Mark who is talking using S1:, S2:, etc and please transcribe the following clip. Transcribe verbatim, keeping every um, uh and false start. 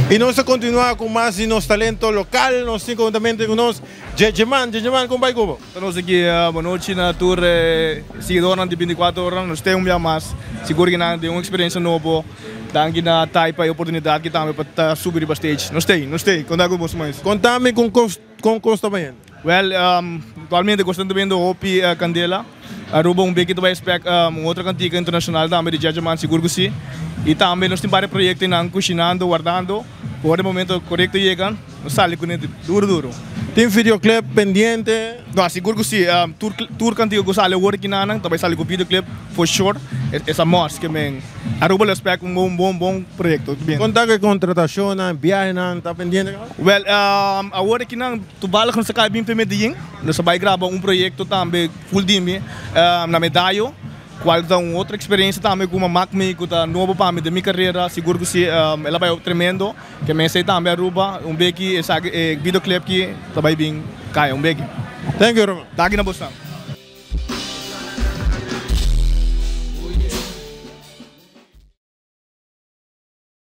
S1: E nós vamos continuar com mais de nosso talento local, nós temos juntamente conosco Jejeman. Jejeman, como vai, Cubo?
S2: Estamos aqui, uh, boa noite na tour eh, seguidor de vinte e quatro horas, nós temos um dia mais, seguro que nós temos uma experiência nova, dando na taipa e oportunidade que temos para subir bastante. Nós temos, nós temos, quando é que você mais?
S1: Contame com com Costa Baiana.
S2: Well, um, atualmente gostando bem do Hopi uh, Candela, aruba um bequito vai spec um, outra cantiga internacional também de Jejeman, seguro que sim. E também nós temos vários projetos na cozinhando, guardando. Por o momento correto chegam, nós saímos com ele duro, duro.
S1: Tem videoclip pendente?
S2: Não, seguro que sim. Um, tour, tour cantigo que sale work na nang, também sale com videoclip for sure. Essa mostra que men. Aruba lo spec um bom, bom, bom projeto.
S1: Conta que contratação, viagem, está pendente?
S2: Well, um, a work na tu bala com sa cabin pemeding, nós vai gravar um projeto também full dimi um, na medalha. Qual é uma outra experiência também com uma máquina que está nova para mim da minha carreira, seguro que sim, um, ela vai tremendo, que me sei também Aruba, um beque, esse videoclip que também bem cai, um beque.
S1: Thank you, Roman.
S2: Daqui na bolsa.